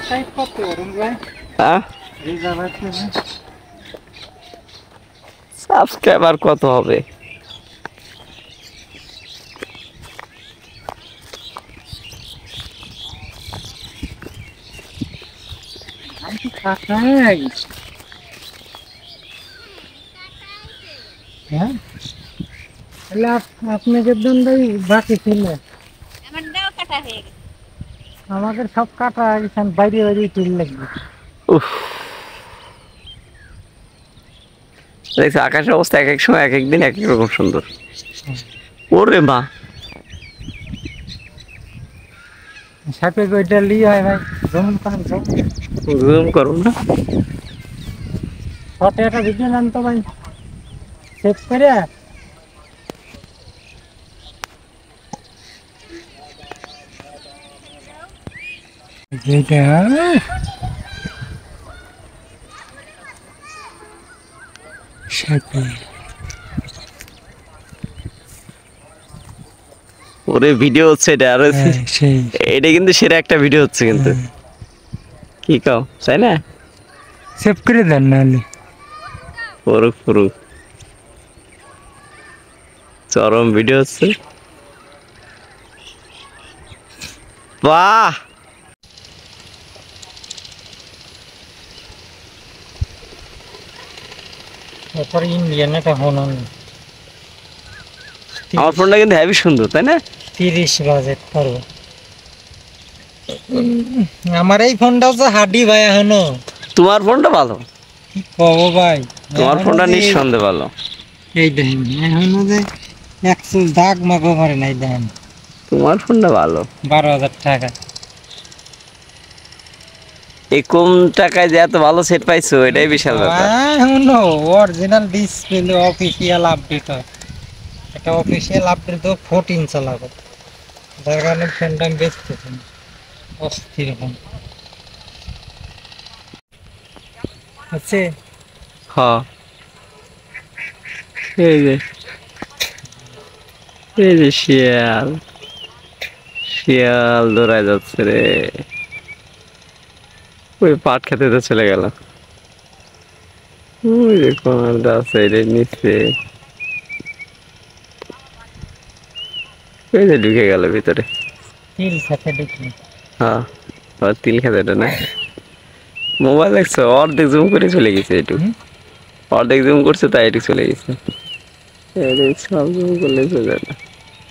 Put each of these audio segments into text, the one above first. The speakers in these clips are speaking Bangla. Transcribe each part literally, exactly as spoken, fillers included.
সাবস্ক্রাইব করতে পারুন ভাই। হ্যাঁ রিজার্ভ আছে না? সাবস্ক্রাইবার কত হবে? আমি তো কাটাই। হ্যাঁ তাহলে আপনাকে দেন ভাই বাকি ছিল আমার দাও কাটা হয়ে গেছে। আমাদের সব কাটা গেছেন বাইরে বাইরে তুল লাগবে। উফ, দেখছি আকাশের অবস্থা এক এক সময় এক এক দিন এক এক রকম সুন্দর। ওরে মা, সাথে ওইটা লিয়ে হয় ভাই জমন করেন জুম করুন না। শর্টে একটা ভিডিও নেন তো ভাই সেভ করে। যেটা সাথে ওরে ভিডিও হচ্ছে এটা, আর সেই এটা কিন্তু সেরা একটা ভিডিও হচ্ছে কিন্তু। কি কাও তাই না? সেভ করে দেন নাহলে ফুরুক ফুরুক চরম ভিডিও হচ্ছে। বাহ, এরপর ইন্ডিয়ান একটা ফোন আমার ফোনটা কিন্তু হেভি সুন্দর তাই না? তিরিশ বাজেট পারবো। আমার এই ফোনটাও তো হাডি ভাই এখনো। তোমার ফোনটা ভালো, কবো ভাই তোমার এখনো ফোনটা যে- নিঃসন্দেহে ভালো। এই দেখেন এখনো যে একশো দাগ মাগো মারে নাই দেখেন। তোমার ফোনটা ভালো। বারো হাজার টাকা এই কম টাকায় যে এত ভালো সেট পাইছো এটাই বিশাল ব্যাপার। এখনো অরিজিনাল ডিসপ্লে অফিসিয়াল আপডেট হয়। এটা অফিসিয়াল আপডেট তো ফোরটিন চালাবো, যার কারণে ফোনটা আমি বেচতেছি না। অস্থির ফোন আছে। হ্যাঁ, এই যে এই যে শিয়াল শিয়াল দৌড়ায় যাচ্ছে রে। ওই পাট খেতে তো চলে গেল। ওই যে কোনটা আছে এটা নিচে, ওই যে ঢুকে গেল ভিতরে। তিল সাথে দেখি হ্যাঁ, আর তিল খেতে এটা না। মোবাইল দেখছো অর্ধেক জুম করে চলে গেছে, একটু অর্ধেক জুম করছে তাই একটু চলে গেছে। এই সব জুম করলে চলে যায় না।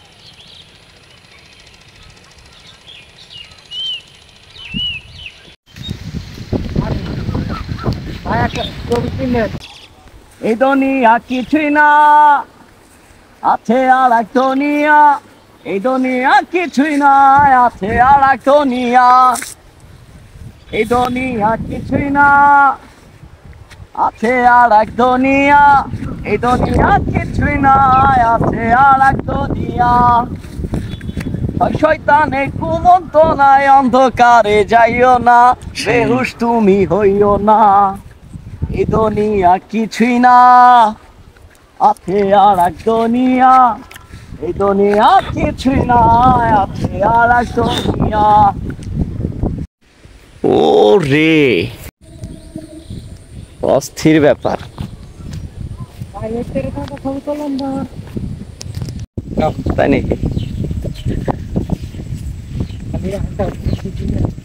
এই দুনিয়া কিছুই না, আছে আর এক দুনিয়া। এই দুনিয়া কিছুই না, আছে আর এক দুনিয়া। এই দুনিয়া কিছুই না, আছে আর এক দুনিয়া। এই দুনিয়া কিছুই না, আছে আর এক দুনিয়া। ওই শয়তানের কুমন্ত্রণায় অন্ধকারে যাইও না, বেহুশ তুমি হইও না। এই দুনিয়া কিছুই না, আছে আর এক দুনিয়া। এই দুনিয়া কিছুই না, আছে আর এক দুনিয়া। ও রে, অস্থির ব্যাপার। ভাই এর কথা ছবি তোলেন না। তাই নাকি? আমি একটা